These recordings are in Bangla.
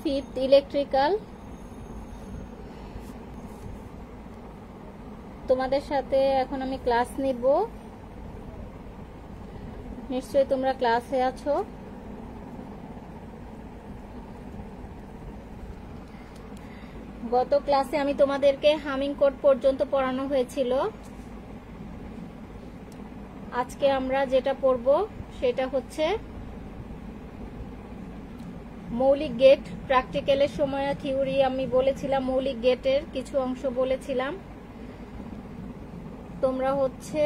5th electrical. তোমাদের সাথে এখন আমি ক্লাস নিব, নিশ্চয়ই তোমরা ক্লাসে আছো। গত ক্লাসে আমি তোমাদেরকে হামিং কোড পর্যন্ত পড়ানো হয়েছিল। আজকে আমরা যেটা পড়ব সেটা হচ্ছে মৌলিক গেট। প্র্যাকটিক্যালের সময় থিওরি আমি বলেছিলাম, মৌলিক গেটের কিছু অংশ বলেছিলাম। তোমরা হচ্ছে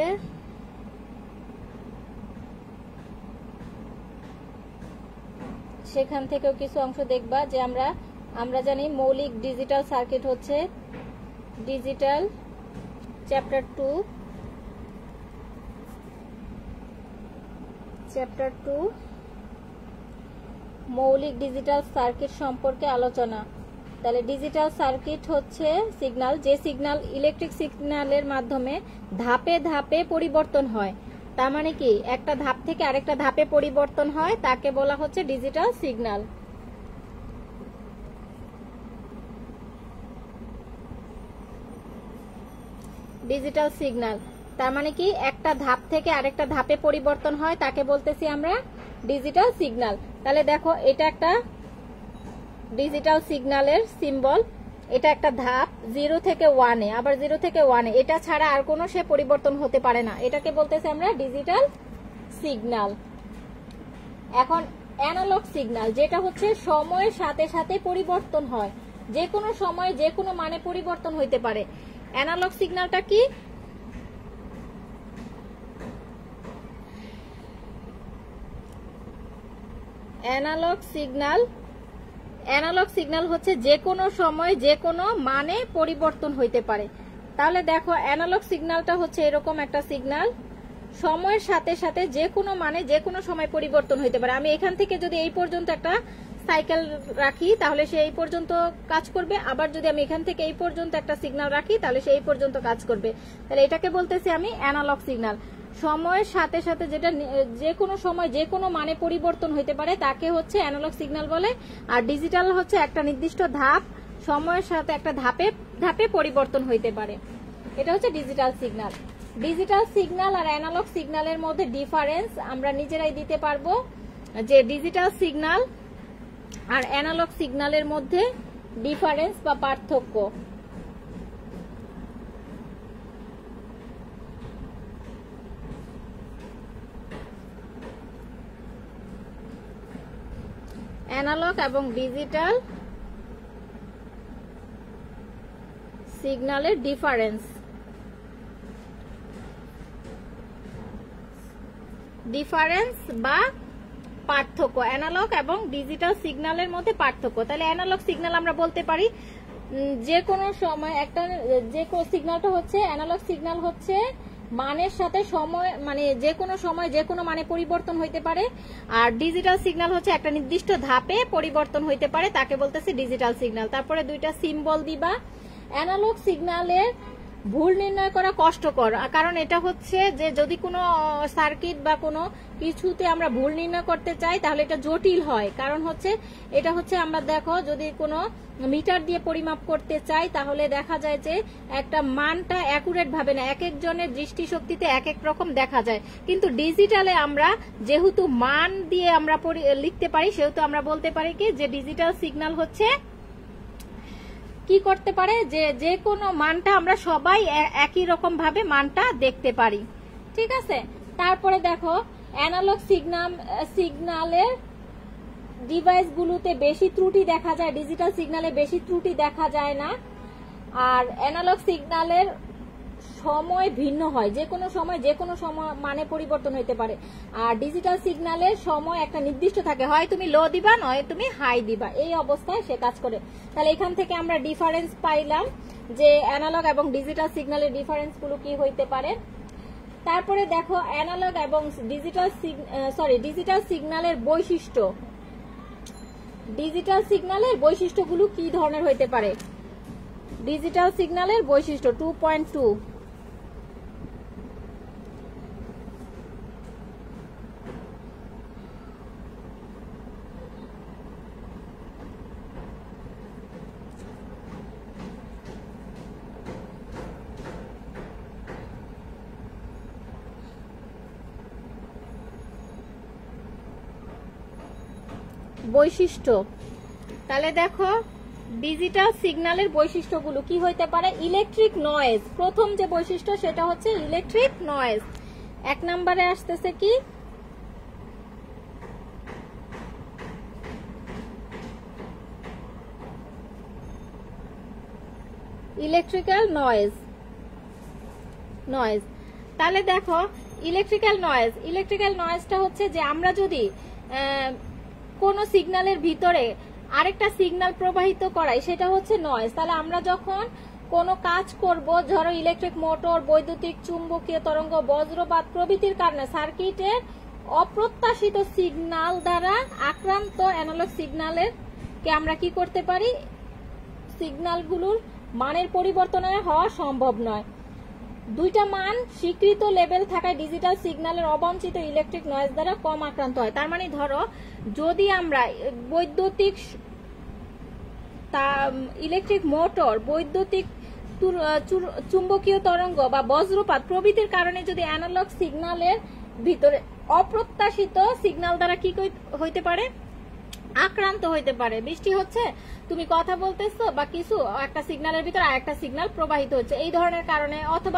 সেখান থেকেও কিছু অংশ দেখবা যে আমরা জানি মৌলিক ডিজিটাল সার্কিট হচ্ছে ডিজিটাল চ্যাপ্টার 2 মৌলিক ডিজিটাল সার্কিট সম্পর্কে আলোচনা। তাহলে ডিজিটাল সার্কিট হচ্ছে সিগন্যাল, যে সিগন্যাল ইলেকট্রিক সিগন্যালের মাধ্যমে ধাপে ধাপে পরিবর্তন হয়। তার মানে কি একটা ধাপ থেকে আরেকটা ধাপে পরিবর্তন হয়, তাকে বলা হচ্ছে ডিজিটাল সিগন্যাল। ডিজিটাল সিগন্যাল তার মানে কি একটা ধাপ থেকে আরেকটা ধাপে পরিবর্তন হয়, তাকে বলতেছি আমরা ডিজিটাল সিগন্যাল। তাহলে দেখো এটা একটা ডিজিটাল সিগন্যালের সিম্বল, এটা একটা ধাপ 0 থেকে 1-এ, আবার 0 থেকে 1-এ, এটা ছাড়া আর কোনো সে পরিবর্তন হতে পারে না, এটাকে বলতেছি আমরা ডিজিটাল সিগন্যাল। এখন অ্যানালগ সিগন্যাল, যেটা হচ্ছে সময়ের সাথে সাথে পরিবর্তন হয়, যে কোনো সময়ে যে কোনো মানে পরিবর্তন হইতে পারে। অ্যানালগ সিগন্যালটা কি? অ্যানালগ সিগন্যাল হচ্ছে যে কোনো সময় যে কোনো মানে পরিবর্তন হইতে পারে। তাহলে দেখো অ্যানালগ সিগন্যালটা হচ্ছে এরকম একটা সিগন্যাল, সময়ের সাথে সাথে যে কোনো মানে যে কোনো সময় পরিবর্তন হইতে পারে। আমি এখান থেকে যদি এই পর্যন্ত একটা সাইকেল রাখি তাহলে সে এই পর্যন্ত কাজ করবে, আবার যদি আমি এখান থেকে এই পর্যন্ত একটা সিগন্যাল রাখি তাহলে সে এই পর্যন্ত কাজ করবে। তাহলে এটাকে বলতেছি আমি অ্যানালগ সিগন্যাল। সময়ের সাথে সাথে যেটা যে কোনো সময় যে কোনো মানে পরিবর্তন হইতে পারে তাকে হচ্ছে অ্যানালগ সিগন্যাল বলে। আর ডিজিটাল হচ্ছে একটা নির্দিষ্ট ধাপ, সময়ের সাথে একটা ধাপে ধাপে পরিবর্তন হইতে পারে, এটা হচ্ছে ডিজিটাল সিগন্যাল। ডিজিটাল সিগন্যাল আর অ্যানালগ সিগন্যালের মধ্যে ডিফারেন্স আমরা নিজেরাই দিতে পারবো, যে ডিজিটাল সিগন্যাল আর অ্যানালগ সিগন্যালের মধ্যে ডিফারেন্স বা পার্থক্য। অ্যানালগ এবং ডিজিটাল সিগন্যালের ডিফারেন্স বা পার্থক্য, অ্যানালগ এবং ডিজিটাল সিগন্যালের মধ্যে পার্থক্য। তাহলে অ্যানালগ সিগন্যাল আমরা বলতে পারি যে কোনো সময় একটা যে কোনো সিগন্যালটা হচ্ছে অ্যানালগ সিগন্যাল হচ্ছে মানের সাথে সময় মানে যে কোনো সময় যে কোনো মানে পরিবর্তন হইতে পারে, আর ডিজিটাল সিগন্যাল হচ্ছে একটা নির্দিষ্ট ধাপে পরিবর্তন হইতে পারে, তাকে বলতেছি ডিজিটাল সিগন্যাল। তারপরে দুইটা সিম্বল দিবা। অ্যানালগ সিগন্যালের ভুল নির্ণয় করা কষ্টকর, কারণ এটা হচ্ছে যে যদি কোনো সার্কিট বা কোনো কিছুতে আমরা ভুল নির্ণয় করতে চাই তাহলে এটা জটিল হয়। কারণ হচ্ছে এটা হচ্ছে আমরা দেখো যদি কোনো মিটার দিয়ে পরিমাপ করতে চাই তাহলে দেখা যায় যে একটা মানটা অ্যাকুরেট ভাবে না, এক একজনের দৃষ্টিশক্তিতে এক এক রকম দেখা যায়। কিন্তু ডিজিটালে আমরা যেহেতু মান দিয়ে আমরা লিখতে পারি সেহেতু আমরা বলতে পারি কি যে ডিজিটাল সিগন্যাল হচ্ছে কি করতে পারে যে কোনো মানটা আমরা সবাই একই রকম ভাবে মানটা দেখতে পারি, ঠিক আছে। তারপরে দেখো অ্যানালগ সিগন্যালের ডিভাইসগুলোতে বেশি ত্রুটি দেখা যায়, ডিজিটাল সিগন্যালে বেশি ত্রুটি দেখা যায় না। আর অ্যানালগ সিগন্যালের সময় ভিন্ন হয়, যে কোনো সময় যে কোনো সময় মানে পরিবর্তন হইতে পারে। আর ডিজিটাল সিগন্যালের সময় একটা নির্দিষ্ট থাকে, হয় তুমি লো দিবা নয় তুমি হাই দিবা, এই অবস্থায় সে কাজ করে। তাহলে এখান থেকে আমরা ডিফারেন্স পাইলাম যে অ্যানালগ এবং ডিজিটাল সিগন্যালের ডিফারেন্সগুলো কি হইতে পারে। তারপরে দেখো অ্যানালগ এবং ডিজিটাল সিগন্যালের বৈশিষ্ট্য, ডিজিটাল সিগন্যালের বৈশিষ্ট্যগুলো কি ধরনের হইতে পারে। ডিজিটাল সিগন্যালের বৈশিষ্ট্য 2.2, বৈশিষ্ট্য। তাহলে দেখো ডিজিটাল সিগন্যালের বৈশিষ্ট্যগুলো কি হইতে পারে। ইলেকট্রিক নয়েজ, প্রথম যে বৈশিষ্ট্য সেটা হচ্ছে ইলেকট্রিক নয়েজ। 1 নম্বরে আসতেছে কি, ইলেকট্রিক্যাল নয়েজ। তাহলে দেখো ইলেকট্রিক্যাল নয়েজটা হচ্ছে যে আমরা যদি কোন সিগন্যালের ভিতরে আরেকটা সিগন্যাল প্রবাহিত করাই সেটা হচ্ছে নয়েজ। তাহলে আমরা যখন কোনো কাজ করব, ধরো ইলেকট্রিক মোটর, বৈদ্যুতিক চুম্বকীয় তরঙ্গ, বজ্রপাত প্রভৃতির কারণে সার্কিটের অপ্রত্যাশিত সিগন্যাল দ্বারা আক্রান্ত অ্যানালগ সিগন্যালের কে আমরা কি করতে পারি, সিগন্যালগুলোর মানের পরিবর্তন হওয়া সম্ভব নয়। দুইটা মান স্বীকৃত লেভেল থাকায় ডিজিটাল সিগন্যালের অবাঞ্ছিত ইলেকট্রিক নয়েজ দ্বারা কম আক্রান্ত হয়। তার মানে ধরো যদি আমরা বৈদ্যুতিক ইলেকট্রিক মোটর, বৈদ্যুতিক চুম্বকীয় তরঙ্গ বা বজ্রপাত প্রভৃতির কারণে যদি অ্যানালগ সিগন্যালের ভিতরে অপ্রত্যাশিত সিগন্যাল দ্বারা কি হইতে পারে, আক্রান্ত হইতে পারে। বৃষ্টি হচ্ছে, তুমি কথা বলতেছো বা কিছু একটা সিগন্যালের ভিতরে আরেকটা সিগন্যাল প্রবাহিত হচ্ছে, এই ধরনের কারণে অথবা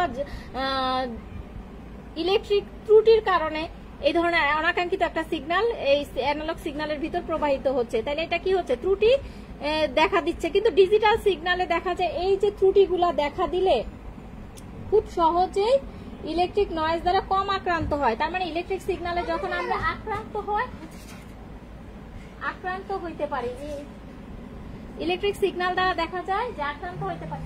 ইলেকট্রিক ত্রুটির কারণে এই ধরনের অনাকাঙ্ক্ষিত একটা সিগন্যাল এই অ্যানালগ সিগন্যালের ভিতর প্রবাহিত হচ্ছে, তাহলে এটা কি হচ্ছে, ত্রুটি দেখা দিচ্ছে। কিন্তু ডিজিটাল সিগন্যালে দেখা যায় এই যে ত্রুটিগুলা দেখা দিলে খুব সহজেই ইলেকট্রিক নয়েজ দ্বারা কম আক্রান্ত হয়। তার মানে ইলেকট্রিক সিগন্যালে যখন আমরা আক্রান্ত হইতে পারি, ইলেকট্রিক সিগন্যাল দ্বারা দেখা যায় যে আক্রান্ত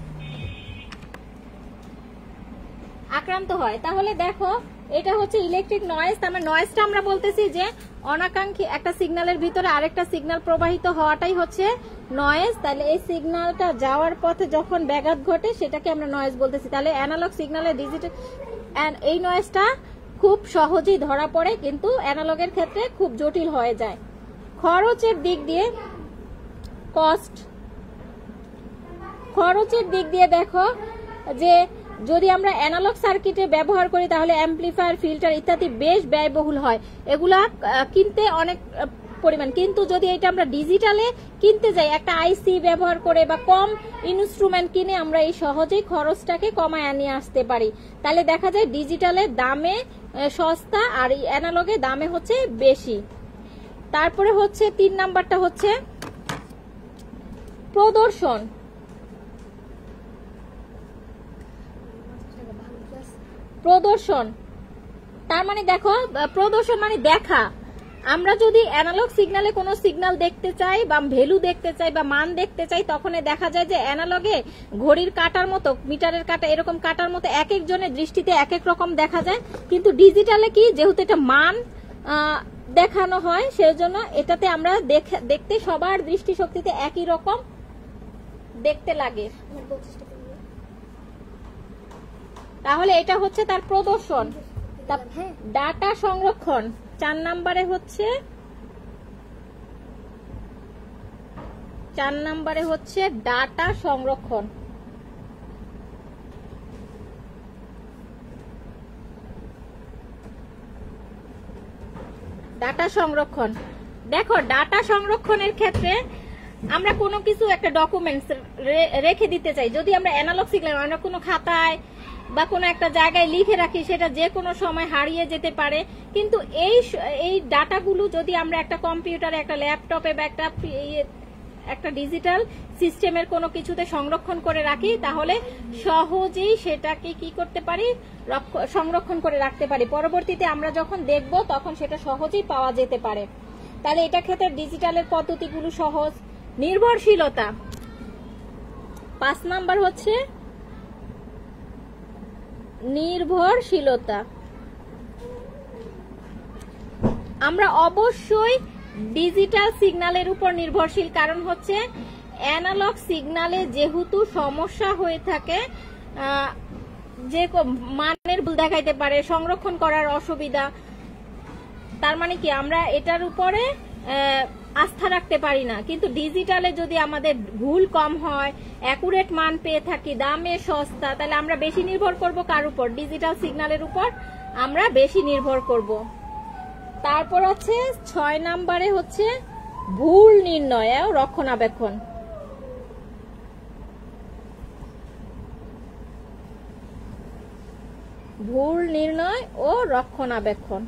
হয়। তাহলে দেখো এটা হচ্ছে ইলেকট্রিক নয়েজ। তার মানে নয়েজটা আমরা বলতেছি যে অনাকাঙ্ক্ষী একটা সিগন্যালের ভিতরে আরেকটা সিগন্যাল প্রবাহিত হওয়াটাই হচ্ছে নয়েজ। তাহলে এই সিগন্যালটা যাওয়ার পথে যখন ব্যাঘাত ঘটে সেটাকে আমরা নয়েজ বলতেছি। তাহলে অ্যানালগ সিগন্যালের ডিজিটাল এই নয়েজটা খুব সহজেই ধরা পড়ে, কিন্তু অ্যানালগের ক্ষেত্রে খুব জটিল হয়ে যায়। খরচের দিক দিয়ে খরচের দিক দিয়ে দেখো যে যদি আমরা অ্যানালগ সার্কিটে ব্যবহার করি তাহলে অ্যাম্পলিফায়ার, ফিল্টার ইত্যাদি বেশ ব্যয়বহুল হয়, এগুলা কিনতে অনেক পরিমাণ। কিন্তু যদি এটা আমরা ডিজিটালে কিনতে যাই একটা আইসি ব্যবহার করে বা কম ইনস্ট্রুমেন্ট কিনে আমরা এই সহজেই খরচটাকে কমায় নিয়ে আসতে পারি। তাহলে দেখা যায় ডিজিটালের দামে সস্তা আর অ্যানালগে দামে হচ্ছে বেশি। তারপরে হচ্ছে 3 নাম্বারটা হচ্ছে প্রদর্শন। তার মানে দেখো প্রদর্শন মানে দেখা। আমরা যদি অ্যানালগ সিগন্যালে কোনো সিগন্যাল দেখতে চাই বা ভ্যালু দেখতে চাই বা মান দেখতে চাই, তখন দেখা যায় যে অ্যানালগে ঘড়ির কাঁটার মতো, মিটারের কাঁটা এরকম কাঁটার মতো এক একজনের দৃষ্টিতে এক এক রকম দেখা যায়। কিন্তু ডিজিটালে কি, যেহেতু এটা মান দেখানো হয় সেজন্য এটাতে আমরা দেখতে সবার দৃষ্টিশক্তিতে একই রকম দেখতে লাগে। তাহলে এটা হচ্ছে তার প্রদর্শন। ডাটা সংরক্ষণ 4 নম্বরে হচ্ছে ডাটা সংরক্ষণ। দেখো ডাটা সংরক্ষণের ক্ষেত্রে আমরা কোনো কিছু একটা ডকুমেন্টস রেখে দিতে চাই। যদি আমরা অ্যানালগ সিগন্যাল আমরা কোনো খাতায় বা কোনো একটা জায়গায় লিখে রাখি, সেটা যে কোনো সময় হারিয়ে যেতে পারে। কিন্তু এই ডাটাগুলো যদি আমরা একটা কম্পিউটারে, একটা ল্যাপটপে বা একটা ডিজিটাল সিস্টেমের কোনো কিছুতে সংরক্ষণ করে রাখি, তাহলে সহজেই সেটাকে কি করতে পারি, সংরক্ষণ করে রাখতে পারি। পরবর্তীতে আমরা যখন দেখব তখন সেটা সহজেই পাওয়া যেতে পারে। তাহলে এটা ক্ষেত্রে ডিজিটালের পদ্ধতিগুলো সহজ। নির্ভরশীলতা 5 নাম্বার হচ্ছে নির্ভরশীলতা। আমরা অবশ্যই ডিজিটাল সিগন্যালের উপর নির্ভরশীল, কারণ হচ্ছে অ্যানালগ সিগন্যালে যেহেতু সমস্যা হয়ে থাকে, যে মানের ভুল দেখাইতে পারে, সংরক্ষণ করার অসুবিধা, তার মানে কি আমরা এটার উপরে আস্থা রাখতে পারি না। কিন্তু ডিজিটালে যদি আমাদের ভুল কম হয়, অ্যাকুরেট মান পেয়ে থাকি, দামে সস্তা, তাহলে আমরা বেশি নির্ভর করব কার উপর, ডিজিটাল সিগন্যালের উপর আমরা বেশি নির্ভর করব। তারপর হচ্ছে 6 নম্বরে হচ্ছে ভুল নির্ণয় ও রক্ষণাবেক্ষণ। ভুল নির্ণয় ও রক্ষণাবেক্ষণ।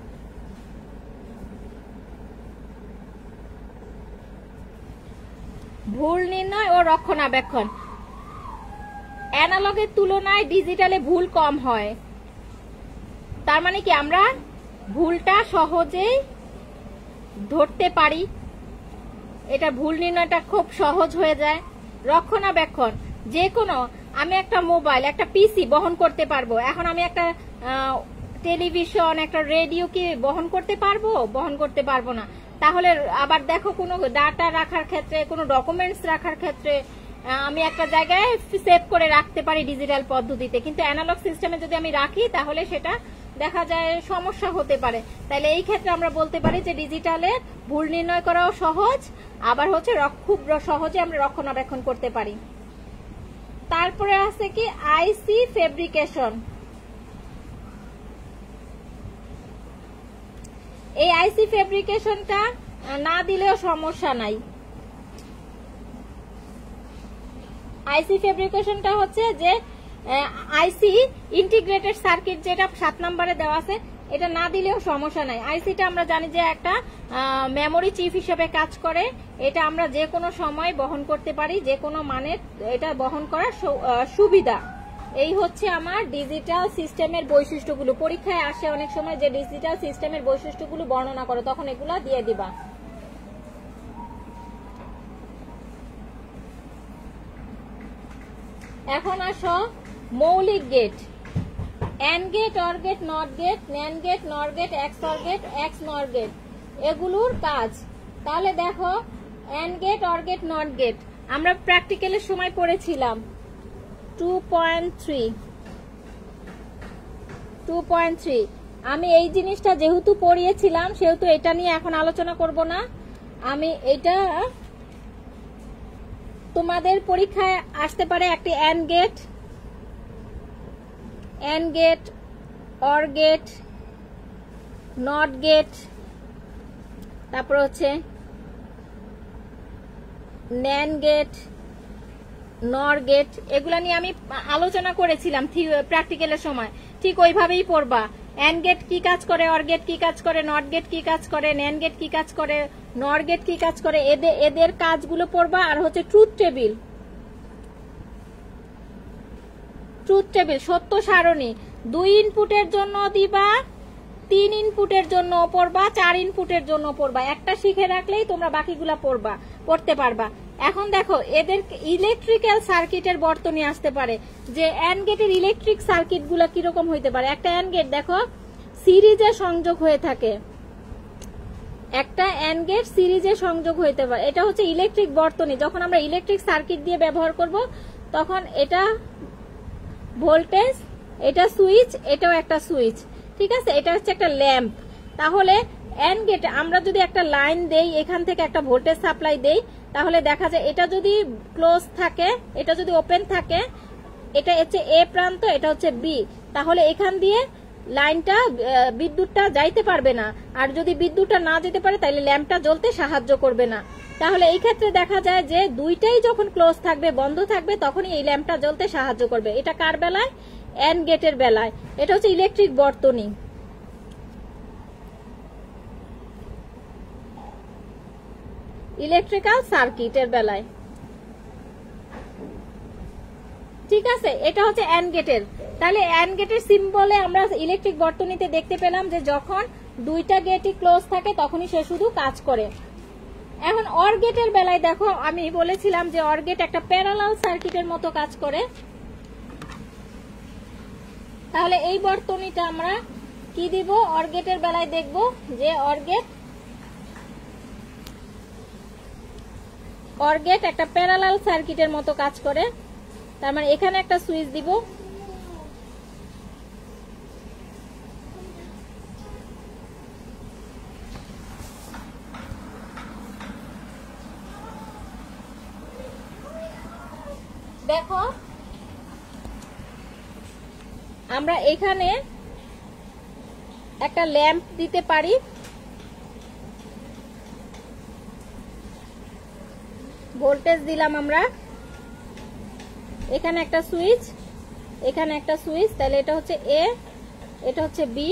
ভুল নির্ণয় ও রক্ষণাবেক্ষণ। অ্যানালগের তুলনায় ডিজিটালে ভুল কম হয়। তার মানে কি আমরা ভুলটা সহজেই ধরতে পারি, এটা ভুল নির্ণয়টা খুব সহজ হয়ে যায়। রক্ষণাবেক্ষণ, যে কোনো আমি একটা মোবাইল, একটা পিসি বহন করতে পারবো। এখন আমি একটা টেলিভিশন, একটা রেডিও কি বহন করতে পারবো? বহন করতে পারবো না। তাহলে আবার দেখো, কোনো ডাটা রাখার ক্ষেত্রে, কোনো ডকুমেন্টস রাখার ক্ষেত্রে আমি একটা জায়গায় সেভ করে রাখতে পারি ডিজিটাল পদ্ধতিতে, কিন্তু অ্যানালগ সিস্টেমে যদি আমি রাখি তাহলে সেটা দেখা যায় সমস্যা হতে পারে। তাহলে এই ক্ষেত্রে আমরা বলতে পারি যে ডিজিটালে ভুল নির্ণয় করাও সহজ, আবার হচ্ছে খুব সহজে আমরা রক্ষণাবেক্ষণ করতে পারি। তারপরে আছে কি আইসি ফেব্রিকেশন। এই আইসি ফেব্রিকেশনটা না দিলেও সমস্যা নাই। আইসি ফেব্রিকেশনটা হচ্ছে যে আইসি ইন্টিগ্রেটেড সার্কিট, যেটা 7 নম্বরে দেওয়া আছে, এটা না দিলেও সমস্যা নাই। আইসিটা আমরা জানি যে একটা মেমোরি চিপ হিসেবে কাজ করে। এটা আমরা যে কোনো সময় বহন করতে পারি, যে কোনো মানের এটা বহন করার সুবিধা। এই হচ্ছে আমার ডিজিটাল সিস্টেমের বৈশিষ্ট্যগুলো। পরীক্ষায় আসে অনেক সময় যে ডিজিটাল সিস্টেমের বৈশিষ্ট্যগুলো বর্ণনা করে, তখন এগুলা দিয়ে দিবা। এখন আসো মৌলিক gate, and gate, or gate, not gate, nand gate, nor gate, xor gate, xnor gate, এগুলোর কাজ। তাহলে দেখো, and gate, or gate, not gate আমরা প্র্যাকটিক্যালের সময় পড়েছিলাম 2.3। আমি এই জিনিসটা যেহেতু পড়িয়েছিলাম সেহেতু এটা নিয়ে এখন আলোচনা করব না। আমি এটা তোমাদের পরীক্ষায় আসতে পারে একটি and gate, or gate, not gate, তারপর হচ্ছে ন্যান্ড গেট, নর গেট, এগুলা নিয়ে আমি আলোচনা করেছিলাম প্র্যাকটিক্যালের সময়। ঠিক ওইভাবেই পড়বা। এন্ড গেট কি কাজ করে, অর গেট কি কাজ করে, নট গেট কি কাজ করে, ন্যান্ড গেট কি কাজ করে, নর গেট কি কাজ করে, এদের কাজগুলো পড়বা। আর হচ্ছে ট্রুথ টেবিল, সত্য সারণী 2 ইনপুটের জন্য দিবা, 3 ইনপুটের জন্য পড়বা, 4 ইনপুটের জন্য পড়বা। একটা শিখে রাখলেই তোমরা বাকিগুলা পড়তে পারবা। এখন দেখো, এদের ইলেকট্রিক্যাল সার্কিটের বর্তনী আসতে পারে, যে এন্ড গেটের ইলেকট্রিক সার্কিট গুলা কিরকম হইতে পারে। একটা এন্ড গেট দেখো সিরিজে সংযোগ হয়ে থাকে, একটা এন্ড গেট সিরিজে সংযোগ হইতে পারে। এটা হচ্ছে ইলেকট্রিক বর্তনী। যখন আমরা ইলেকট্রিক সার্কিট দিয়ে ব্যবহার করব তখন এটা ভোল্টেজ, এটা সুইচ, এটাও একটা সুইচ, ঠিক আছে। এটা হচ্ছে একটা ল্যাম্প। তাহলে এন্ড গেটে আমরা যদি একটা লাইন দেই, এখান থেকে একটা ভোল্টেজ সাপ্লাই দেই, তাহলে দেখা যায় এটা যদি ক্লোজ থাকে, এটা যদি ওপেন থাকে, এটা হচ্ছে এ প্রান্ত, এটা হচ্ছে বি, তাহলে এখান দিয়ে লাইনটা, বিদ্যুৎটা যাইতে পারবে না। আর যদি বিদ্যুৎটা না যেতে পারে তাহলে ল্যাম্পটা জ্বলতে সাহায্য করবে না। তাহলে এই ক্ষেত্রে দেখা যায় যে দুইটাই যখন ক্লোজ থাকবে, বন্ধ থাকবে, তখনই এই ল্যাম্পটা জ্বলতে সাহায্য করবে। এটা কার বেলায়? এন্ড গেটের বেলায়। এটা হচ্ছে ইলেকট্রিক বর্তনী। ইলেকট্রিক্যাল সার্কিটের বেলায়, ঠিক আছে। এটা হচ্ছে এন্ড গেটের। তাহলে এন্ড গেটের সিম্বলে আমরা ইলেকট্রিক বর্তনীতে দেখতে পেলাম যে যখন দুইটা গেটই ক্লোজ থাকে তখনই সে শুধু কাজ করে। এখন অর গেটের বেলায় দেখো, আমি বলেছিলাম যে অর গেট একটা প্যারালাল সার্কিটের মতো কাজ করে। তাহলে এই বর্তনীটা আমরা কি দিব? অর গেটের বেলায় দেখব যে অর গেট একটা প্যারালাল সার্কিটের মতো কাজ করে। তার মানে এখানে একটা সুইচ দিব, দেখো আমরা এখানে একটা ল্যাম্প দিতে পারি, ভোল্টেজ দিলাম আমরা, এখানে একটা সুইচ, এখানে একটা সুইচ, তাহলে এটা হচ্ছে এ, এটা হচ্ছে বি,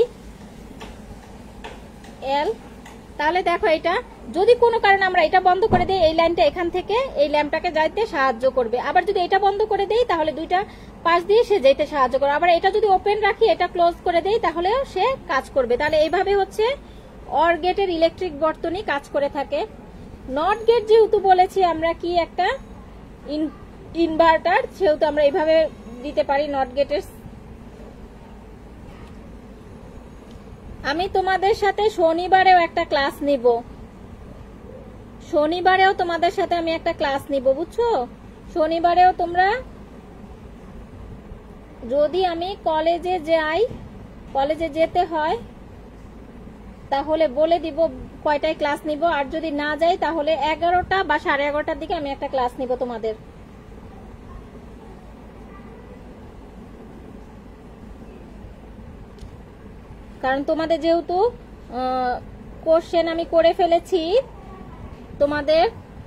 এল। তাহলে দেখো এটা যদি কোনো কারণে আমরা এটা বন্ধ করে দেই, এই লাইনটা এখান থেকে এই ল্যাম্পটাকে যাইতে সাহায্য করবে। আবার যদি এটা বন্ধ করে দেই তাহলে দুইটা পাশ দিয়ে সে যেতে সাহায্য করবে। আবার এটা যদি ওপেন রাখি, এটা ক্লোজ করে দেই, তাহলেও সে কাজ করবে। তাহলে এইভাবে হচ্ছে অর গেটের ইলেকট্রিক বর্তনী কাজ করে থাকে। নট গেট যেহেতু বলেছি আমরা কি একটা ইনভার্টার, সেহেতু আমরা এইভাবে দিতে পারি নট গেটের। আমি তোমাদের সাথে শনিবারেও একটা ক্লাস নিব, শনিবারেও তোমাদের সাথে আমি একটা ক্লাস নিব, বুঝছো? শনিবারেও তোমরা, যদি আমি কলেজে যাই, কলেজে যেতে হয় তাহলে বলে দিব কয়টায় ক্লাস নিব, আর যদি না যাই তাহলে 11টা বা 11:30টার দিকে আমি একটা ক্লাস নিব তোমাদের। কারণ তোমাদের যেহেতু কোশ্চেন আমি করে ফেলেছি, তোমাদের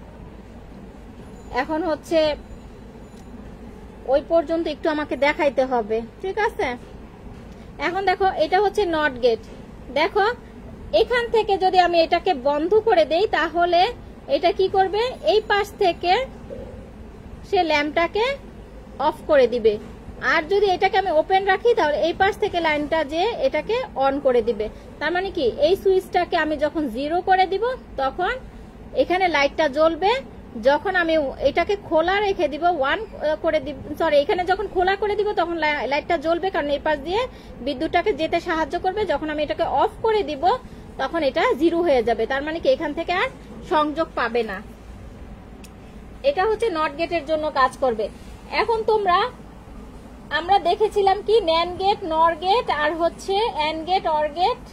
এখন হচ্ছে ওই পর্যন্ত একটু আমাকে দেখাইতে হবে, ঠিক আছে? এখন দেখো এটা হচ্ছে নট গেট। দেখো এখান থেকে যদি আমি এটাকে বন্ধ করে দেই তাহলে এটা কি করবে, এই পাশ থেকে সে ল্যাম্পটাকে অফ করে দিবে। আর যদি এটাকে আমি ওপেন রাখি তাহলে এই পাশ থেকে লাইনটা যে এটাকে অন করে দিবে। তার মানে কি, এই সুইচটাকে আমি যখন 0 করে দিব তখন এখানে লাইটটা জ্বলবে, যখন আমি এটাকে খোলা রেখে দিব 1 করে দিব, সরি এখানে যখন খোলা করে দিব তখন লাইটটা জ্বলবে, কারণ এই পাশ দিয়ে বিদ্যুৎটাকে যেতে সাহায্য করবে। যখন আমি এটাকে অফ করে দিব তখন এটা 0 হয়ে যাবে। তার মানে কি, এখান থেকে আর সংযোগ পাবে না। এটা হচ্ছে নট গেটের জন্য কাজ করবে। এখন তোমরা, আমরা দেখেছিলাম কি ন্যান্ড গেট, নর গেট আর হচ্ছে এন্ড গেট, অর গেট।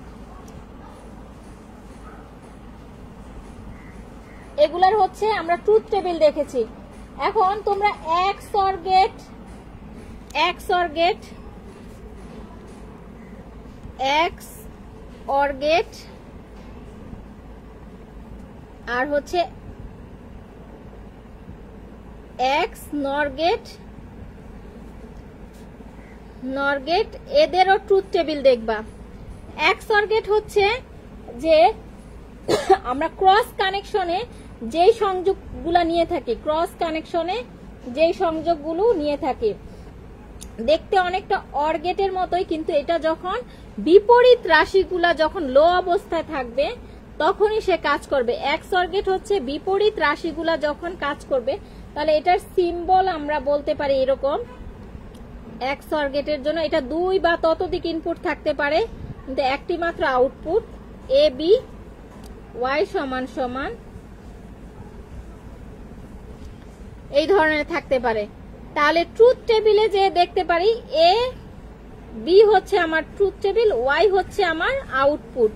এগুলার হচ্ছে আমরা ট্রুথ টেবিল দেখেছি। এখন তোমরা xor gate, xor gate, xor gate আর হচ্ছে xnor gate, nor gate, এদেরও ট্রুথ টেবিল দেখবা। এক্স অর গেট হচ্ছে যে আমরা ক্রস কানেকশনে যেই সংযোগগুলো নিয়ে থাকি, ক্রস কানেকশনে যেই সংযোগগুলো নিয়ে থাকি, দেখতে অনেকটা অর গেটের মতোই, কিন্তু এটা যখন বিপরীত রাশিগুলা যখন লো অবস্থায় থাকবে তখনই সে কাজ করবে। এক্স অর গেট হচ্ছে বিপরীত রাশিগুলা যখন কাজ করবে, তাহলে এটার সিম্বল আমরা বলতে পারি এরকম। এক্স অর গেটের জন্য এটা 2 বা ততোধিক ইনপুট থাকতে পারে, কিন্তু একটি মাত্র আউটপুট এ বি ওয়াই সমান সমান এই ধরনের থাকতে পারে। তাহলে ট্রুথ টেবিলে যে দেখতে পারি এ বি হচ্ছে আমার ট্রুথ টেবিল, ওয়াই হচ্ছে আমার আউটপুট।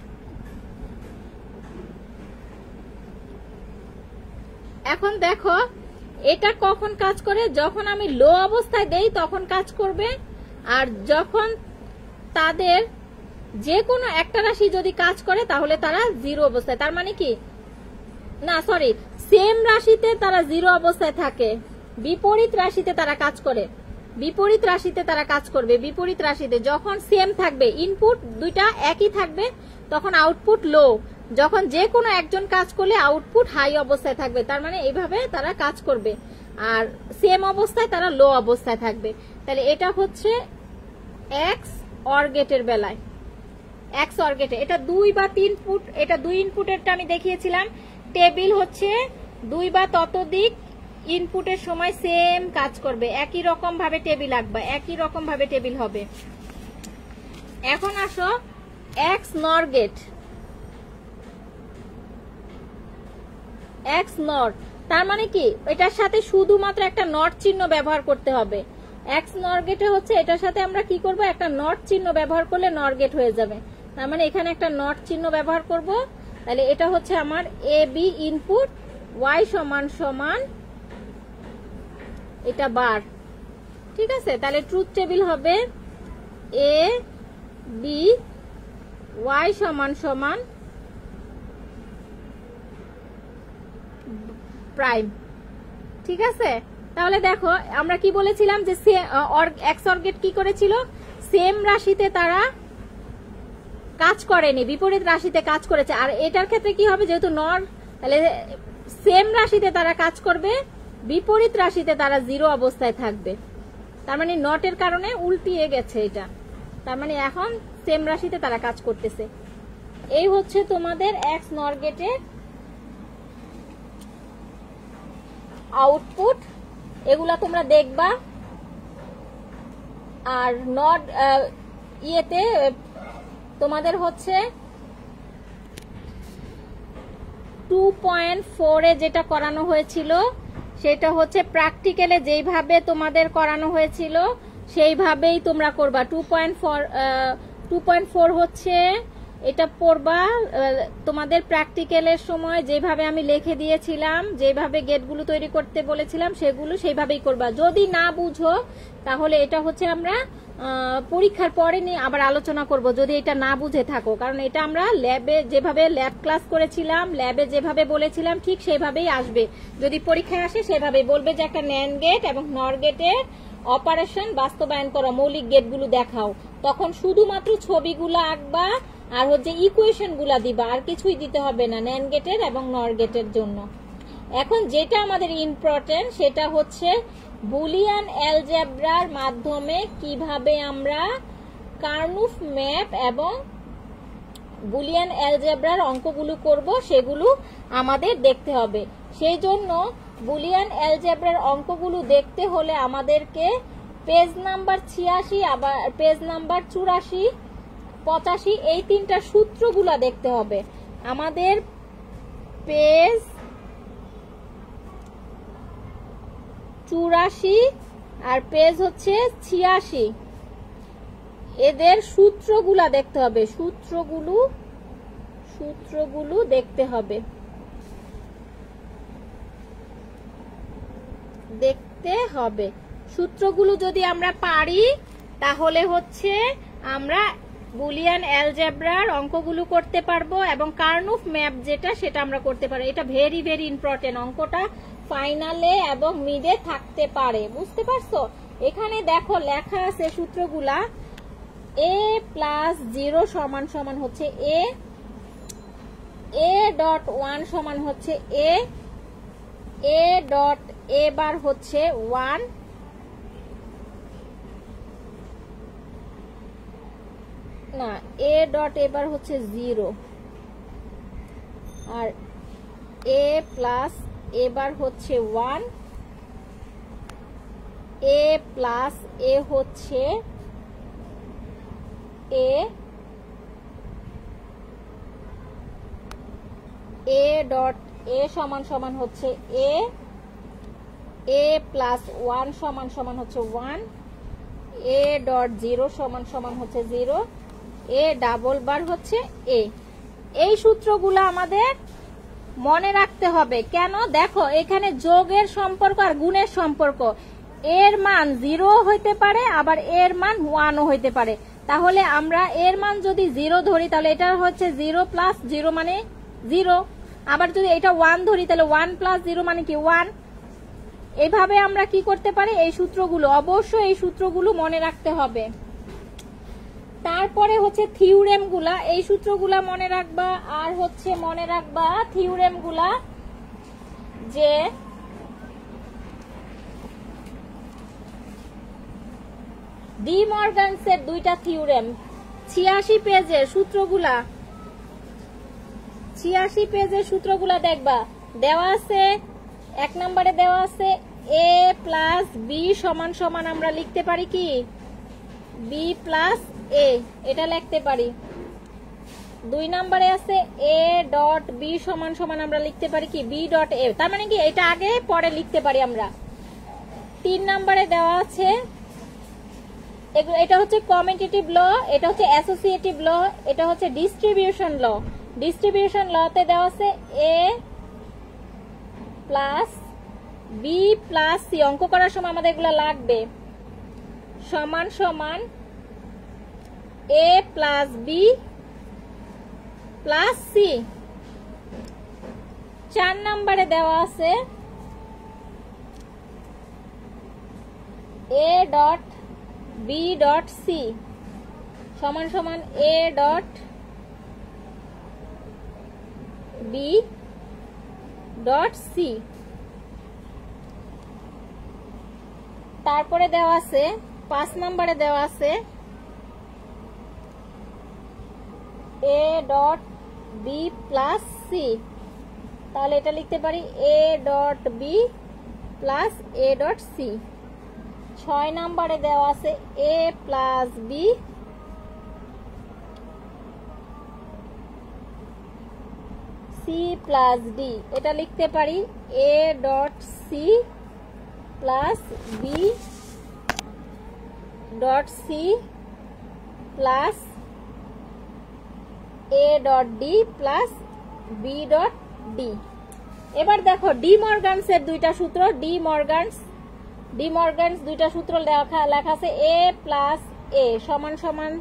এখন দেখো এটা কখন কাজ করে, যখন আমি লো অবস্থায় দেই তখন কাজ করবে, আর যখন তাদের যে কোনো একটা রাশি যদি কাজ করে তাহলে তারা 0 অবস্থায়, তার মানে কি না, সরি, সেম রাশিতে তারা 0 অবস্থায় থাকে, বিপরীত রাশিতে তারা কাজ করে, বিপরীত রাশিতে তারা কাজ করবে। বিপরীত রাশিতে যখন সেম থাকবে, ইনপুট দুইটা একই থাকবে, তখন আউটপুট লো। যখন যে কোনো একজন কাজ করলে আউটপুট হাই অবস্থায় থাকবে, তার মানে এইভাবে তারা কাজ করবে, আর সেম অবস্থায় তারা লো অবস্থায় থাকবে। তাহলে এটা হচ্ছে এক্স অর গেটের বেলায়, এক্স অর গেটে এটা 2 বা 3 ফুট, এটা 2 ইনপুটেরটা আমি দেখিয়েছিলাম। টেবিল হচ্ছে 2 বা ততোধিক ইনপুটের সময় সেম কাজ করবে, একই রকম ভাবে টেবিল আঁকবে, একই রকম ভাবে টেবিল হবে। এখন আসো এক্স নর গেট, এক্স নর, তার মানে কি এটার সাথে শুধুমাত্র একটা নট চিহ্ন ব্যবহার করতে হবে। এক্স নর গেটে হচ্ছে এটার সাথে আমরা কি করব, একটা নট চিহ্ন ব্যবহার করলে নর গেট হয়ে যাবে। তার মানে এখানে একটা নট চিহ্ন ব্যবহার করব, তাহলে এটা হচ্ছে আমার এ বি ইনপুট, ওয়াই সমান সমান এটা বার, ঠিক আছে? তাহলে ট্রুথ টেবিল হবে এ বি ওয়াই সমান সমান প্রাইম। ঠিক আছে, তাহলে দেখো আমরা কি বলেছিলাম যে এক্স অর গেট কি করেছিল, সেম রাশিতে তারা কাজ করেনি, বিপরীত রাশিতে কাজ করেছে। আর এটার ক্ষেত্রে কি হবে, যেহেতু নর, তাহলে সেম রাশিতে তারা কাজ করবে, বিপরীত রাশিতে তারা জিরো অবস্থায় থাকবে। তার মানে নটের কারণে উল্টিয়ে গেছে এটা, তার মানে এখন সেম রাশিতে তারা কাজ করতেছে। এই হচ্ছে তোমাদের এক্স নর গেটের আউটপুট, এগুলা তোমরা দেখবা। আর নট ইয়েতে তোমাদের হচ্ছে 2.4 এ যেটা করানো হয়েছিল সেটা হচ্ছে প্র্যাকটিক্যালে যেইভাবে তোমাদের করানো হয়েছিল সেইভাবেই তোমরা করবা। 2.4 হচ্ছে এটা পড়বা তোমাদের প্র্যাকটিক্যালের সময় যেভাবে আমি লিখে দিয়েছিলাম, যেভাবে গেটগুলো তৈরি করতে বলেছিলাম সেগুলো সেইভাবেই করবা। যদি না বুঝো তাহলে এটা হচ্ছে আমরা পরীক্ষার পরে নিয়ে আবার আলোচনা করব, যদি এটা না বুঝে থাকো। কারণ এটা আমরা ল্যাবে যেভাবে ল্যাব ক্লাস করেছিলাম, ল্যাবে যেভাবে বলেছিলাম ঠিক সেইভাবেই আসবে। যদি পরীক্ষায় আসে সেভাবেই বলবে যে একটা ন্যান্ড গেট এবং নর গেটের অপারেশন বাস্তবায়ন করো, মৌলিক গেটগুলো দেখাও। তখন শুধুমাত্র ছবিগুলো আঁকবা আর হচ্ছে ইকুয়েশন গুলা দিবা, আর কিছুই দিতে হবে না ন্যান্ড গেটের এবং নর গেটের জন্য। এখন যেটা আমাদের ইম্পর্টেন্ট সেটা হচ্ছে বুলিয়ান অ্যালজেব্রার মাধ্যমে কিভাবে আমরা কার্নুফ ম্যাপ এবং বুলিয়ান অ্যালজেব্রার অঙ্কগুলো করব সেগুলো আমাদের দেখতে হবে। সেই জন্য বুলিয়ান অ্যালজেব্রার অঙ্কগুলো দেখতে হলে আমাদেরকে পেজ নাম্বার 86 আবার পেজ নাম্বার 84, 85 এই তিনটা সূত্রগুলা দেখতে হবে। আমাদের পেজ 84 আর পেজ হচ্ছে 86 এদের সূত্রগুলা দেখতে হবে, সূত্রগুলো দেখতে হবে, সূত্রগুলো যদি আমরা পারি তাহলে হচ্ছে আমরা বুলিয়ান অ্যালজেব্রার অঙ্কগুলো করতে পারবো এবং কার্নুফ ম্যাপ যেটা সেটা আমরা করতে পারবো। এটা ভেরি ভেরি ইম্পর্টেন্ট, অঙ্কটা ফাইনালে এবং মিডে থাকতে পারে, বুঝতে পারছো? এখানে দেখো লেখা আছে সূত্রগুলা, a+0 সমান সমান হচ্ছে a.1 সমান হচ্ছে a বার হচ্ছে 1, না a বার হচ্ছে 0, আর a প্লাস a বার হচ্ছে 1, a প্লাস a হচ্ছে a ডট a সমান সমান হচ্ছে a প্লাস 1 সমান সমান হচ্ছে 1, a ডট 0 সমান সমান হচ্ছে 0, a ডাবল বার হচ্ছে a। এই সূত্রগুলো আমাদের মনে রাখতে হবে। কেন? দেখো এখানে যোগের সম্পর্ক আর গুণের সম্পর্ক, এর মান 0 হইতে পারে আবার এর মান 1ও হইতে পারে। তাহলে আমরা এর মান যদি 0 ধরি তাহলে এটা হচ্ছে 0 প্লাস 0 মানে 0, আবার যদি এটা 1 ধরি তাহলে 1 প্লাস 0 মানে কি 1। এইভাবে আমরা কি করতে পারি, এই সূত্রগুলো অবশ্যই এই সূত্রগুলো মনে রাখতে হবে। তারপরে হচ্ছে থিওরেম গুলা, এই সূত্রগুলা মনে রাখবা। আর হচ্ছে মনে রাখবা থিওরেম গুলা, যে ডি মর্গানসের দুইটা থিওরেম 86 পেজের সূত্রগুলা, 86 পেজের সূত্রগুলা দেখবা। দেওয়া আছে 1 নম্বরে দেওয়া আছে a প্লাস বি সমান সমান আমরা লিখতে পারি কি b প্লাস a, এটা লিখতে পারি। 2 নম্বরে আছে a ডট b সমান সমান আমরা লিখতে পারি কি b ডট a, তার মানে কি এটা আগে পরে লিখতে পারি আমরা। 3 নম্বরে দেওয়া আছে, এটা হচ্ছে কমিউটেটিভ ল, এটা হচ্ছে অ্যাসোসিয়েটিভ ল, এটা হচ্ছে ডিস্ট্রিবিউশন ল। ডিস্ট্রিবিউশন লতে দেওয়া আছে a plus b plus c, অঙ্ক করার সময় আমাদের এগুলো লাগবে, সমান সমান a plus b plus c। 4 নম্বরে দেওয়া আছে A dot B dot C সমান সমান A dot B dot C. তারপরে দেওয়া আছে 5 নম্বরে দেওয়া আছে A dot B plus C, তাহলে এটা লিখতে পারি A dot B plus A dot C. 6 নম্বরে দেওয়া আছে A plus B C plus D, এটা লিখতে পারি A dot C plus B dot C plus A dot D plus B dot D. এবার দেখো ডি মর্গানস এর দুইটা সূত্র, ডি মর্গানস দুইটা সূত্র লেখা আছে এ প্লাস এ সমান সমান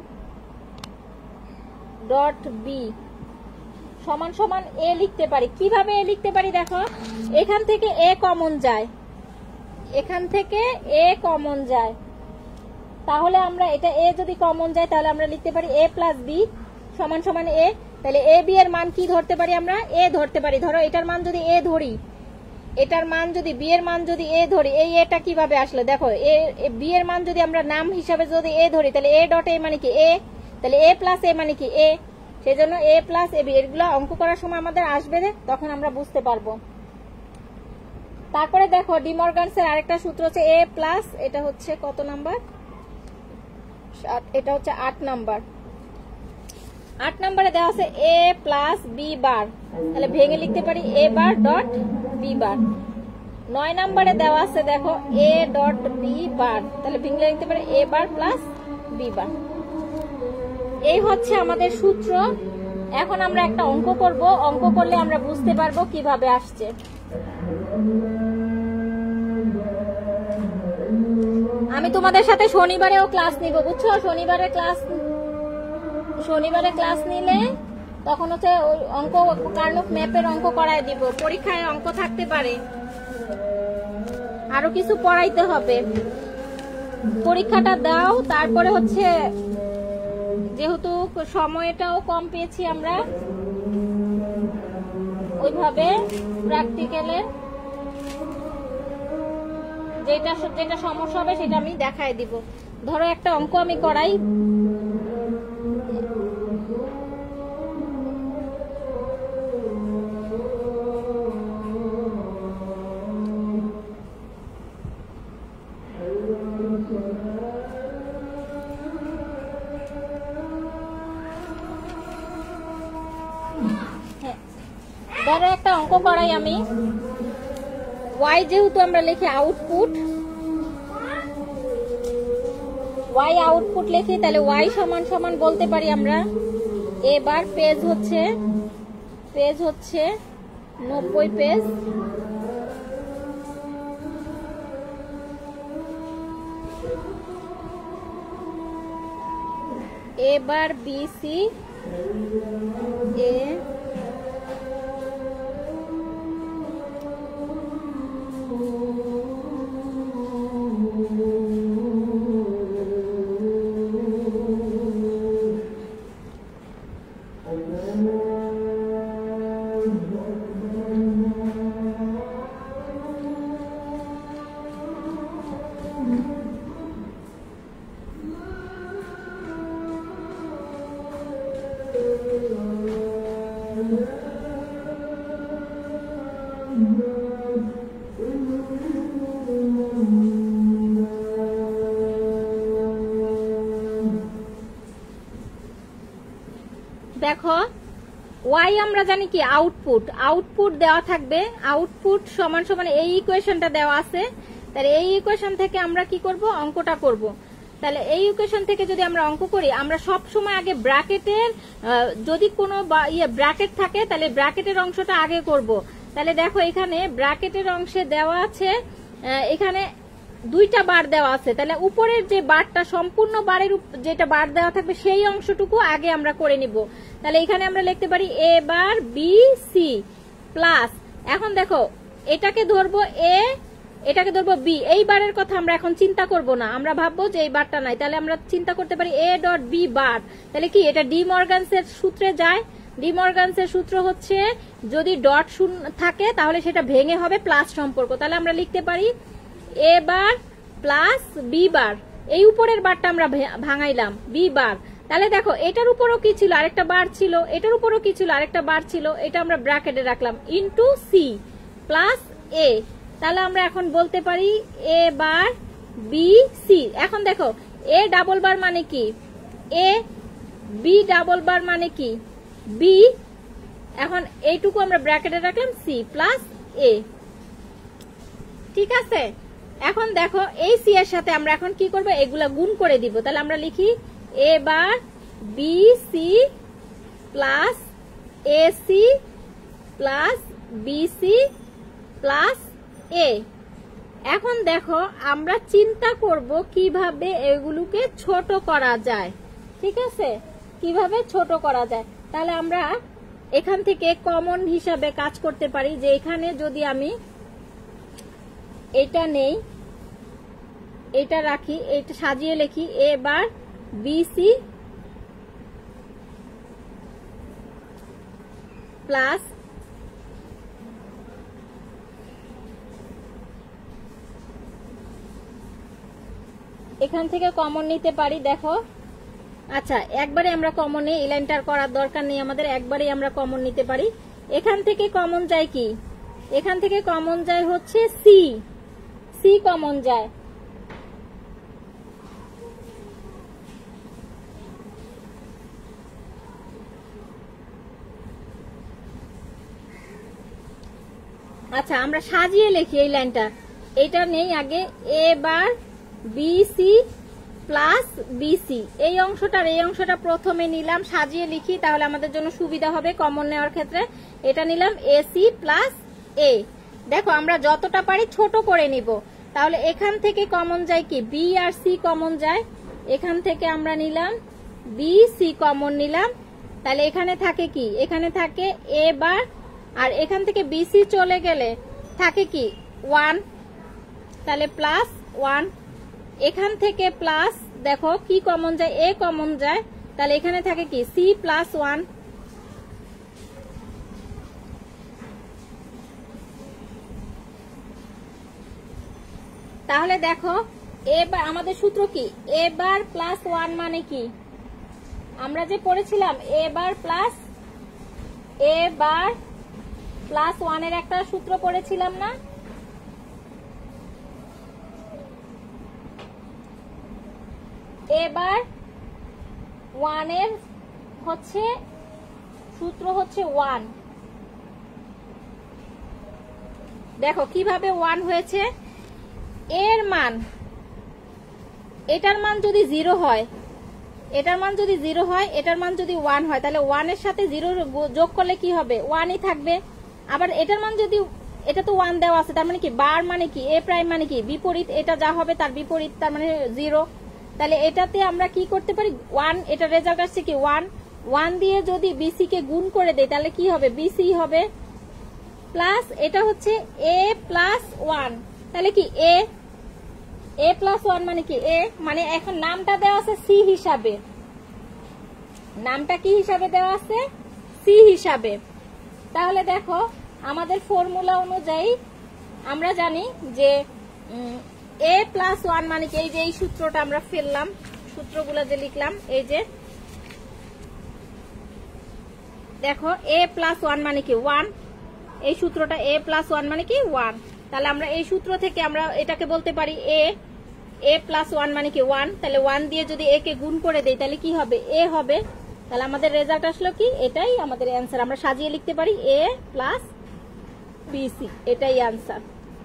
ডট বি সমান সমান এ লিখতে পারি। কিভাবে এ লিখতে পারি দেখো, এখান থেকে এ কমন যায়, এখান থেকে এ কমন যায়, তাহলে আমরা এটা এ যদি কমন যায় তাহলে আমরা লিখতে পারি এ প্লাস বি সমান সমান এ। তাহলে এ বি এর মান কি ধরতে পারি আমরা, এ ধরতে পারি। ধরো এটার মান যদি এ ধরি, এটার মান যদি বি এর মান যদি এ ধরি, এই এটা কিভাবে আসলে দেখো, এ বি এর মান যদি আমরা নাম হিসাবে যদি এ ধরি তাহলে এ ডট এ মানে কি এ, তাহলে এ প্লাস এ মানে কি এ, সেজন্য এ প্লাস এ বি এগুলো অঙ্ক করার সময় আমাদের আসবে, তখন আমরা বুঝতে পারবো। তারপরে দেখো ডি মর্গানস এর আরেকটা সূত্র হচ্ছে এ প্লাস, এটা হচ্ছে কত নাম্বার, এটা হচ্ছে 8 নাম্বার। 8 নম্বরে দেওয়া আছে এ প্লাস বি বার, তাহলে ভেঙে লিখতে পারি এ বার ডট বি বার। 9 নম্বরে দেওয়া আছে দেখো এ ডট বি বার, তাহলে ভেঙে লিখতে পারি এ বার প্লাস বি বার। এই হচ্ছে আমাদের সূত্র। এখন আমরা একটা অঙ্ক করব, অঙ্ক করলে আমরা বুঝতে পারবো কিভাবে আসছে। আমি তোমাদের সাথে শনিবারেও ক্লাস নিব, বুঝছো? শনিবারে ক্লাস নিলে তখন হচ্ছে অঙ্ক কার্নক ম্যাপের অঙ্ক করায় দিব। পরীক্ষায় অঙ্ক থাকতে পারে, আরো কিছু পড়াইতে হবে। পরীক্ষাটা দাও, তারপরে হচ্ছে যেহেতু সময়টাও কম পেয়েছি আমরা, ওইভাবে প্র্যাকটিক্যালের যেটা সমস্যা হবে সেটা আমি দেখাই দিব। ধরো একটা অঙ্ক আমি করাই, ধরো একটা অঙ্ক করাই আমি, ওয়াই যেহেতু আমরা লিখি আউটপুট, ওয়াই আউটপুট লিখি, তাহলে ওয়াই সমান সমান বলতে পারি আমরা এবার পেজ হচ্ছে 90 পেজ, এবার বিসি এ দেখো ওয়াই আমরা জানি কি আউটপুট দেওয়া থাকবে, আউটপুট সমান সমান এই ইকুয়েশনটা দেওয়া আছে, তাহলে এই ইকুয়েশন থেকে আমরা কি করব, অঙ্কটা করব। তাহলে এই ইকুয়েশন থেকে যদি আমরা অঙ্ক করি, আমরা সব সময় আগে ব্র্যাকেটের যদি কোনো ব্র্যাকেট থাকে তাহলে ব্র্যাকেটের অংশটা আগে করব। তাহলে দেখো এখানে ব্র্যাকেটের অংশে দেওয়া আছে, এখানে 2টা বার দেওয়া আছে, তাহলে উপরের যে বারটা সম্পূর্ণ বারের যেটা বার দেওয়া থাকবে সেই অংশটুকু আগে আমরা করে নিব। তাহলে এখানে আমরা লিখতে পারি A bar B C plus, এখন দেখো এটাকে ধরবো এ এটাকে ধরবো বি। এই বারের কথা আমরা এখন চিন্তা করব না, আমরা ভাববো যে এই বারটা নাই, তাহলে আমরা চিন্তা করতে পারি এ ডট বি বার। তাহলে কি এটা ডি মর্গানসের সূত্রে যায়। ডি মর্গানসের সূত্র হচ্ছে যদি ডট শূন্য থাকে তাহলে সেটা ভেঙে হবে প্লাস সম্পর্ক। তাহলে আমরা লিখতে পারি এ বার প্লাস বি বার। এই উপরের বারটা আমরা ভাঙাইলাম বি বার। তাহলে দেখো এটার উপরও কি ছিল, আরেকটা বার ছিল, এটার উপরও কি ছিল, আরেকটা বার ছিল, এটা আমরা ব্র্যাকেটে রাখলাম ইনটু সি প্লাস এ। তাহলে আমরা এখন বলতে পারি এ বার বি সি। এখন দেখো এ ডাবল বার মানে কি এ, বি ডাবল বার মানে কি বি। এখন এইটুকু আমরা ব্র্যাকেটে রাখলাম সি প্লাস এ। ঠিক আছে, এখন দেখো এই সি এর সাথে আমরা এখন কি করব, এগুলা গুণ করে দিব। তাহলে আমরা লিখি A bar B C plus A C plus B C plus A. এখন দেখো আমরা চিন্তা করব কিভাবে এগুলোকে ছোট করা যায়। ঠিক আছে, কিভাবে ছোট করা যায়। তাহলে আমরা এখান থেকে কমন হিসাবে কাজ করতে পারি, যে এখানে যদি আমি এটা নেই, এটা রাখি, এটা সাজিয়ে লিখি A bar B C plus এখান থেকে কমন নিতে পারি। দেখো আচ্ছা একবারে আমরা কমন নেই, এই লাইনটার করার দরকার নেই আমাদের, একবারে আমরা কমন নিতে পারি। এখান থেকে কমন যায় কি, এখান থেকে কমন যায় হচ্ছে সি, সি কমন যায়। আচ্ছা আমরা সাজিয়ে লিখি এই লাইনটা, এটা নেই আগে A bar B C plus BC. এই অংশটার এই অংশটা প্রথমে নিলাম, সাজিয়ে লিখি তাহলে আমাদের জন্য সুবিধা হবে কমন নেওয়ার ক্ষেত্রে। এটা নিলাম এসি প্লাস এ। দেখো আমরা যতটা পারি ছোট করে নিব। তাহলে এখান থেকে কমন যায় কি বি আর সি কমন যায়, এখান থেকে আমরা নিলাম বি সি কমন নিলাম। তাহলে এখানে থাকে কি, এখানে থাকে এ বার, আর এখান থেকে বিসি চলে গেলে থাকে কি 1, তাহলে প্লাস 1। এখান থেকে প্লাস দেখো কি কমন যায়, এ কমন যায়, তাহলে এখানে থাকে কি সি প্লাস 1। তাহলে দেখো এবার আমাদের সূত্র কি, এ বার প্লাস 1 মানে কি, আমরা যে পড়েছিলাম এ বার প্লাস 1 এর একটা সূত্র পড়েছিলাম না, এবার 1 এর হচ্ছে সূত্র হচ্ছে 1। দেখো কিভাবে 1 হয়েছে, এর মান, এটার মান যদি 0 হয়, এটার মান যদি 0 হয়, এটার মান যদি 1 হয়, তাহলে 1 এর সাথে 0 যোগ করলে কি হবে 1ই থাকবে। আবার এটার মান যদি, এটা তো 1 দেওয়া আছে, তার মানে কি বার মানে কি এ প্রাইম মানে কি বিপরীত, এটা যা হবে তার বিপরীত, তার মানে 0। তাহলে এটাতে আমরা কি করতে পারি 1, এটা রেজাল্ট আসছে কি 1 দিয়ে যদি বিসি কে গুণ করে দেই তাহলে কি হবে বিসি হবে প্লাস, এটা হচ্ছে এ প্লাস 1, তাহলে কি এ প্লাস 1 মানে কি এ, মানে এখন নামটা দেওয়া আছে সি হিসাবে, নামটা কি হিসাবে দেওয়া আছে সি হিসাবে। তাহলে দেখো আমাদের ফর্মুলা অনুযায়ী আমরা জানি যে এ প্লাস 1 মানে কি, এই যে এই সূত্রটা আমরা ফেললাম, সূত্রগুলো যে লিখলাম, এই যে দেখো এ প্লাস 1 মানে কি 1, এই সূত্রটা এ প্লাস 1 মানে কি 1। তাহলে আমরা এই সূত্র থেকে আমরা এটাকে বলতে পারি এ প্লাস 1 মানে কি 1, তাহলে 1 দিয়ে যদি এ কে গুণ করে দেই তাহলে কি হবে এ হবে। তাহলে আমাদের রেজাল্ট আসলো কি, এটাই আমাদের অ্যান্সার। আমরা সাজিয়ে লিখতে পারি এ প্লাস বিসি, এটাই অ্যান্সার।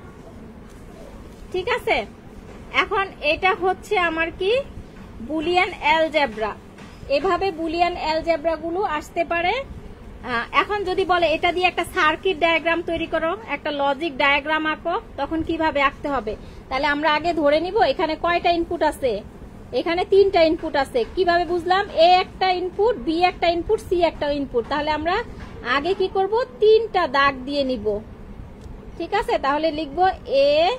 ঠিক আছে, এখন এটা হচ্ছে আমার কি বুলিয়ান অ্যালজেব্রা। এভাবে বুলিয়ান অ্যালজেব্রা গুলো আসতে পারে। এখন যদি বলে এটা দিয়ে একটা সার্কিট ডায়াগ্রাম তৈরি করো, একটা লজিক ডায়াগ্রাম আঁকো, তখন কিভাবে আঁকতে হবে। তাহলে আমরা আগে ধরে নিব এখানে কয়টা ইনপুট আছে, এখানে 3টা ইনপুট আছে। কিভাবে বুঝলাম, এ একটা ইনপুট, বি একটা ইনপুট, সি একটা ইনপুট। তাহলে আমরা আগে কি করব 3টা দাগ দিয়ে নিব। ঠিক আছে, তাহলে লিখব এ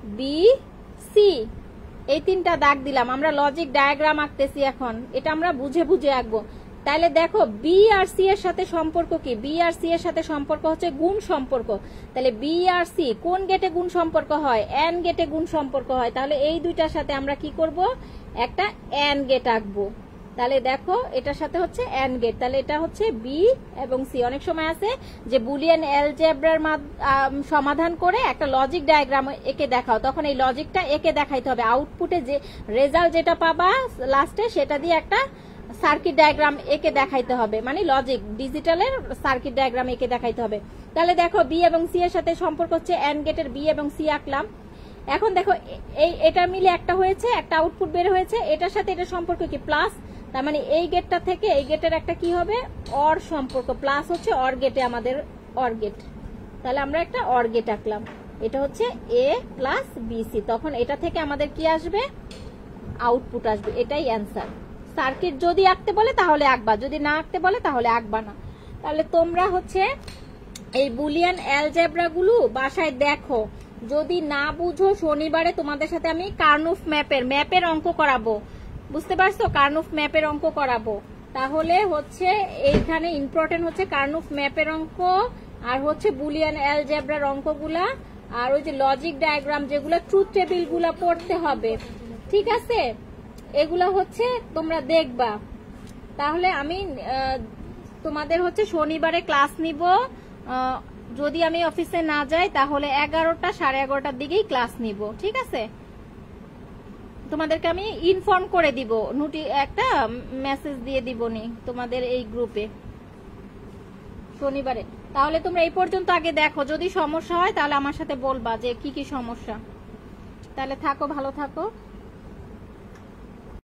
বি সি, এই তিনটা দাগ দিলাম। আমরা লজিক ডায়াগ্রাম আঁকতেছি এখন, এটা আমরা বুঝে বুঝে আঁকবো। তাহলে দেখো বি আর সি এর সাথে সম্পর্ক কি? বি আর সি এর সাথে সম্পর্ক হচ্ছে গুণ সম্পর্ক। তাহলে বি আর সি কোন গেটে গুণ সম্পর্ক হয়? এন গেটে গুণ সম্পর্ক হয়। তাহলে এই দুইটার সাথে আমরা কি করব? একটা এন গেট আঁকবো। তাহলে দেখো এটার সাথে হচ্ছে এন গেট, তাহলে এটা হচ্ছে বি এবং সি। অনেক সময় আছে যে বুলিয়ান অ্যালজেব্রার সমাধান করে একটা লজিক ডায়াগ্রাম এঁকে দেখাও, তখন এই লজিকটা এঁকে দেখাইতে হবে। আউটপুটে যে রেজাল্ট যেটা পাবা লাস্টে সেটা দিয়ে একটা সার্কিট ডায়াগ্রাম এঁকে দেখাইতে হবে, মানে লজিক ডিজিটালের সার্কিট ডায়াগ্রাম এঁকে দেখাইতে হবে। তাহলে দেখো বি এবং সি এর সাথে সম্পর্ক হচ্ছে এন গেটের বি এবং সি আঁকলাম। এখন দেখো এটা মিলে একটা হয়েছে, একটা আউটপুট বের হয়েছে, এটার সাথে এটা সম্পর্ক কি? প্লাস। তার মানে এই গেটটা থেকে এই গেটের একটা কি হবে? অর সম্পর্ক। প্লাস হচ্ছে অর গেটে আমাদের অর গেট, তাহলে আমরা একটা অর গেট আঁকলাম। এটা হচ্ছে এ প্লাস বি সি, তখন এটা থেকে আমাদের কি আসবে? আউটপুট আসবে। এটাই অ্যান্সার। সার্কিট যদি আঁকতে বলে তাহলে আঁকবা, যদি না আঁকতে বলে তাহলে আঁকবা না। তাহলে তোমরা হচ্ছে এই বুলিয়ান অ্যালজেব্রা গুলো বাসায় দেখো, যদি না বুঝো শনিবারে তোমাদের সাথে আমি কার্নুফ ম্যাপের অঙ্ক করাবো। বুঝতে পারছো? কার্নুফ ম্যাপের অঙ্ক করাবো। তাহলে হচ্ছে এইখানে ইম্পর্টেন্ট হচ্ছে কার্নুফ ম্যাপের অঙ্ক, আর হচ্ছে বুলিয়ান অ্যালজেব্রার অঙ্কগুলা, আর ওই যে লজিক ডায়াগ্রাম যেগুলো ট্রুথ টেবিল গুলা পড়তে হবে। ঠিক আছে, এগুলা হচ্ছে তোমরা দেখবা। তাহলে আমি তোমাদের হচ্ছে শনিবারে ক্লাস নিব। যদি আমি অফিসে না যাই তাহলে 11টা 11:30টার দিকেই ক্লাস নিব। ঠিক আছে, তোমাদেরকে আমি ইনফর্ম করে দিব, একটা মেসেজ দিয়ে দিবনি তোমাদের এই গ্রুপে শনিবারে। তাহলে তোমরা এই পর্যন্ত আগে দেখো, যদি সমস্যা হয় তাহলে আমার সাথে বলবা যে কি কি সমস্যা। তাহলে থাকো, ভালো থাকো।